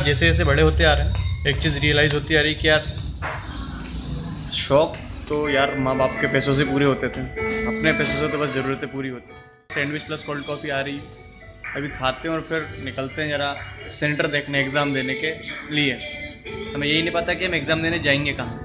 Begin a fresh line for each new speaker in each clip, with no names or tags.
जैसे जैसे बड़े होते आ रहे हैं एक चीज़ रियलाइज़ होती आ रही कि यार शौक तो यार माँ बाप के पैसों से पूरे होते थे, अपने पैसों से तो बस ज़रूरतें पूरी होती। सैंडविच प्लस कोल्ड कॉफ़ी आ रही, अभी खाते हैं और फिर निकलते हैं जरा सेंटर देखने एग्ज़ाम देने के लिए। हमें यही नहीं पता कि हम एग्ज़ाम देने जाएंगे कहाँ।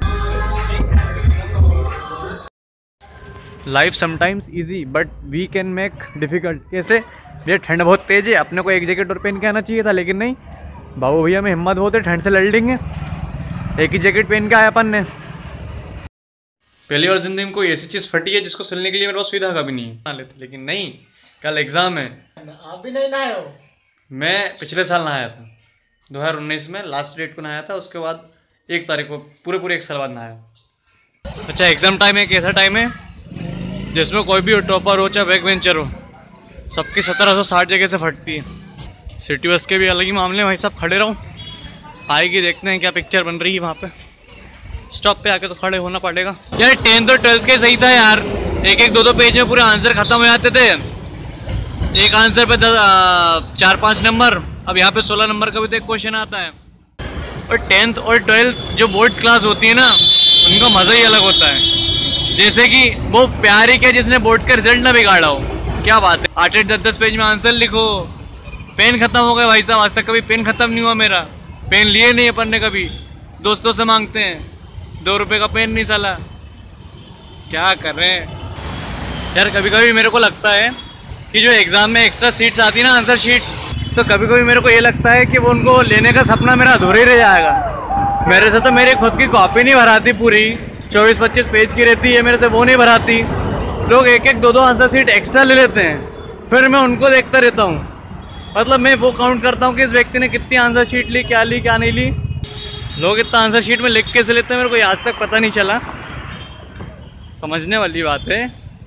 Life sometimes easy but we can make difficult. कैसे? भैया ठंड बहुत तेज़ है, अपने को एक जैकेट और पहन के आना चाहिए था, लेकिन नहीं, बाबू भैया में हिम्मत बहुत है, ठंड से लड़ लेंगे, एक ही जैकेट पहन के आया अपन ने। पहली बार ज़िंदगी में कोई ऐसी चीज़ फटी है जिसको सिलने के लिए मेरे पास सुविधा कभी नहीं है, नहा लेते, लेकिन नहीं, कल एग्ज़ाम है।
आप भी नहीं नहाए हो?
मैं पिछले साल नहाया था 2019 में, लास्ट डेट को नहाया था, उसके बाद 1 तारीख को पूरे 1 साल बाद नहाया। अच्छा, एग्ज़ाम टाइम है, कैसा टाइम है जिसमें कोई भी हो, टॉपर हो चाहे बैक बेंचर हो, सबकी 1760 जगह से फटती है। सिटी बस के भी अलग ही मामले, भाई साहब खड़े रहो, आएगी, देखते हैं क्या पिक्चर बन रही है वहाँ पे। स्टॉप पे आके तो खड़े होना पड़ेगा यार। 10th और 12th के सही था यार, 1-2 पेज में पूरे आंसर खत्म हो जाते थे, एक आंसर पे 4-5 नंबर। अब यहाँ पे 16 नंबर का भी तो एक क्वेश्चन आता है। और 10th और 12th जो बोर्ड्स क्लास होती है ना, उनका मज़ा ही अलग होता है। जैसे कि वो प्यार ही क्या जिसने बोर्ड्स का रिजल्ट ना बिगाड़ा हो, क्या बात है। 8-8, 10-10 पेज में आंसर लिखो, पेन खत्म हो गया भाई साहब, आज तक कभी पेन खत्म नहीं हुआ मेरा, पेन लिए नहीं अपन ने कभी, दोस्तों से मांगते हैं, 2 रुपये का पेन नहीं साला, क्या कर रहे हैं यार। कभी कभी मेरे को लगता है कि जो एग्ज़ाम में एक्स्ट्रा सीट्स आती है ना, आंसर शीट, तो कभी कभी मेरे को ये लगता है कि वो उनको लेने का सपना मेरा अधूरा ही रह जाएगा। मेरे से तो मेरी खुद की कॉपी नहीं भराती, पूरी 24-25 पेज की रहती है, मेरे से वो नहीं भराती। लोग 1-1, 2-2 आंसर शीट एक्स्ट्रा ले लेते हैं, फिर मैं उनको देखता रहता हूँ। मतलब मैं वो काउंट करता हूँ कि इस व्यक्ति ने कितनी आंसर शीट ली, क्या नहीं ली। लोग इतना आंसर शीट में लिख के से लेते हैं, मेरे को आज तक पता नहीं चला। समझने वाली बात है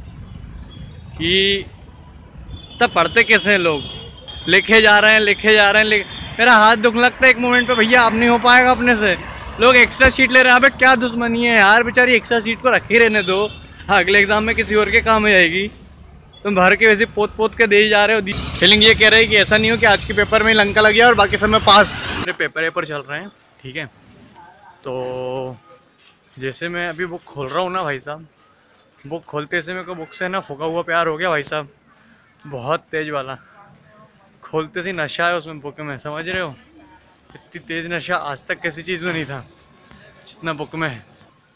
कि तब पढ़ते कैसे हैं लोग, लिखे जा रहे हैं। मेरा हाथ दुख लगता है एक मोमेंट पे, भैया अब नहीं हो पाएगा अपने से। लोग एक्स्ट्रा शीट ले रहे हैं, अबे क्या दुश्मनी है यार, बेचारी एक्स्ट्रा शीट को रख ही रहने दो, अगले एग्जाम में किसी और के काम में जाएगी। तुम भर के वैसे पोत के दे ही जा रहे हो। फीलिंग ये कह रहे हैं कि ऐसा नहीं हो कि आज के पेपर में लंका लग गया और बाकी सब में पास। मेरे पेपर चल रहे हैं, ठीक है। तो जैसे मैं अभी बुक खोल रहा हूँ ना भाई साहब, बुक खोलते से मेरे को बुक से ना फूका हुआ प्यार हो गया भाई साहब, बहुत तेज़ वाला। खोलते से नशा है उसमें बुक में, समझ रहे हो, इतनी तेज़ नशा आज तक किसी चीज़ में नहीं था जितना बुक में है।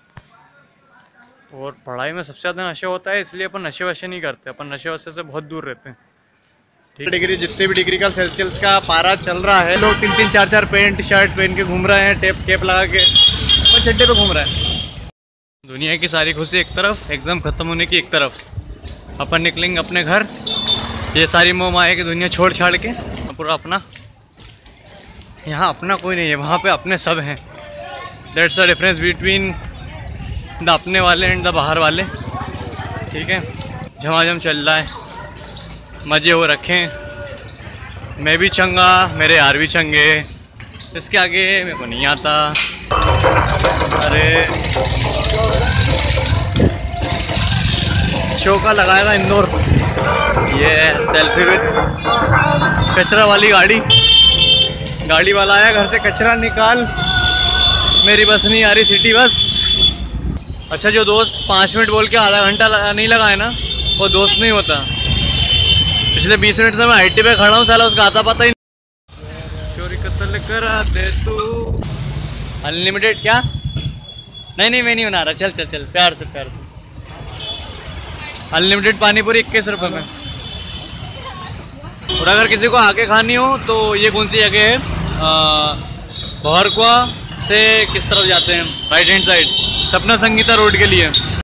और पढ़ाई में सबसे ज़्यादा नशा होता है, इसलिए अपन नशे वशे नहीं करते, अपन नशे वशे से बहुत दूर रहते हैं। ठीक, डिग्री जितने भी डिग्री का सेल्सियस का पारा चल रहा है, लोग 3-3, 4-4 पैंट शर्ट पहन के घूम रहे हैं, कैप लगा के, और चड्डे पे घूम रहे हैं। दुनिया की सारी खुशी एक तरफ, एग्ज़ाम ख़त्म होने की एक तरफ, अपन निकलेंगे अपने घर, ये सारी मोह माया की दुनिया छोड़ छाड़ के, पूरा अपना। यहाँ अपना कोई नहीं है, वहाँ पे अपने सब हैं। That's the difference between the अपने वाले एंड द बाहर वाले, ठीक है। झमाझम चल रहा है, मज़े हो रखे हैं, मैं भी चंगा, मेरे यार भी चंगे, इसके आगे मेरे को नहीं आता। अरे शो का लगाएगा इंदौर, ये सेल्फी विद कचरा वाली गाड़ी वाला आया, घर से कचरा निकाल, मेरी बस नहीं आ रही, सिटी बस। अच्छा, जो दोस्त 5 मिनट बोल के आधा घंटा नहीं लगाए ना, वो दोस्त नहीं होता। पिछले 20 मिनट से मैं IT पे खड़ा हूँ, साला उसका आता पता ही नहीं। चोरी कत्ल करा दे तू, अनलिमिटेड क्या? नहीं मैं नहीं बना रहा, चल प्यार से। अनलिमिटेड पानीपुरी 21 रुपये में। और अगर किसी को आके खानी हो तो ये कौन सी जगह है, बहरकुआ से किस तरफ जाते हैं, right hand side, Sapna Sangeeta road के लिए।